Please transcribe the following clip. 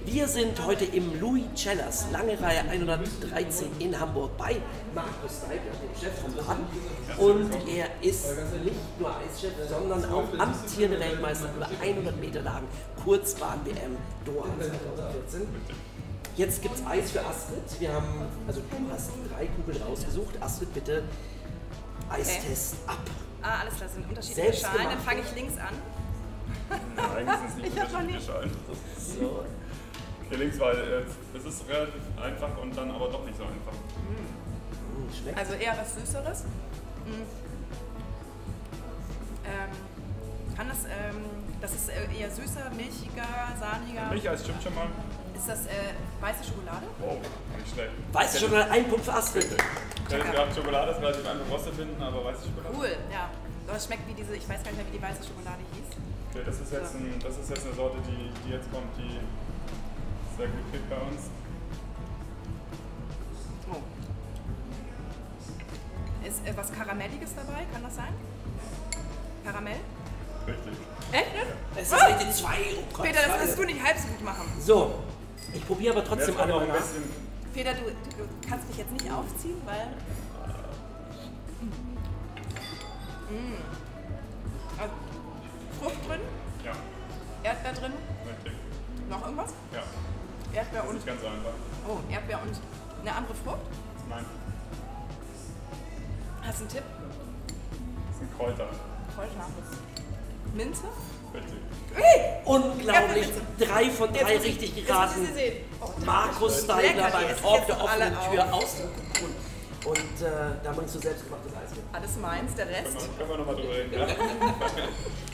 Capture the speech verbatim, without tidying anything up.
Wir sind heute im Louis Cellars, lange Reihe hundertdreizehn in Hamburg bei Markus Steibler, dem Chef vom Laden. Und er ist nicht nur Eischef, sondern auch amtierender Weltmeister über hundert Meter Lagen, Kurzbahn-W M Doha zweitausendvierzehn. Jetzt gibt es Eis für Astrid. Wir haben, also du hast drei Kugeln rausgesucht. Astrid, bitte Eistest ab. Ah, alles klar, das sind unterschiedliche Schalen. Dann fange ich links an. Nein, das ist nicht unterschiedliche Schalen. So. Okay, links, weil äh, es ist relativ einfach und dann aber doch nicht so einfach. Mm, schmeckt. Also eher was Süßeres. Mm. Ähm, kann das, ähm, das ist eher süßer, milchiger, sahniger. Milcheis stimmt schon mal. Ist das äh, weiße Schokolade? Oh, nicht schlecht. Weiße Schokolade, ein Punkt für Astrid. Ich hätte gedacht, Schokolade ist relativ einfach rauszufinden, aber weiße Schokolade. Cool, ja. Aber es schmeckt wie diese, ich weiß gar nicht mehr, wie die weiße Schokolade hieß. Okay, das ist jetzt, ein, das ist jetzt eine Sorte, die, die jetzt kommt, die sehr gut geht bei uns. Oh. Ist äh, was Karamelliges dabei? Kann das sein? Karamell? Richtig. Echt? Es ist richtig zwei. Oh Gott, Peter, das wirst du nicht halb so gut machen. So, ich probiere aber trotzdem Jetzt alle noch mal ein nach. bisschen. Peter, du, du kannst mich jetzt nicht aufziehen, weil... Mm. Also, Frucht drin, Ja, Erdbeer drin, richtig. noch irgendwas? Ja, Erdbeer das und... ist ganz einfach. Oh, Erdbeer und eine andere Frucht? Nein, Hast du einen Tipp? das sind Kräuter. Kräuter. Minze? Richtig. Unglaublich, drei von drei Jetzt muss ich- richtig jetzt geraten. muss ich sie sehen. Oh, Markus lecker, Steibler die beim essen Talk jetzt der doch alle offenen auf. Tür aus dem Kuchen. Und äh, da bringst du selbstgemachtes Eis mit. Alles meins, der Rest. Können wir, können wir nochmal drüber reden? Ja?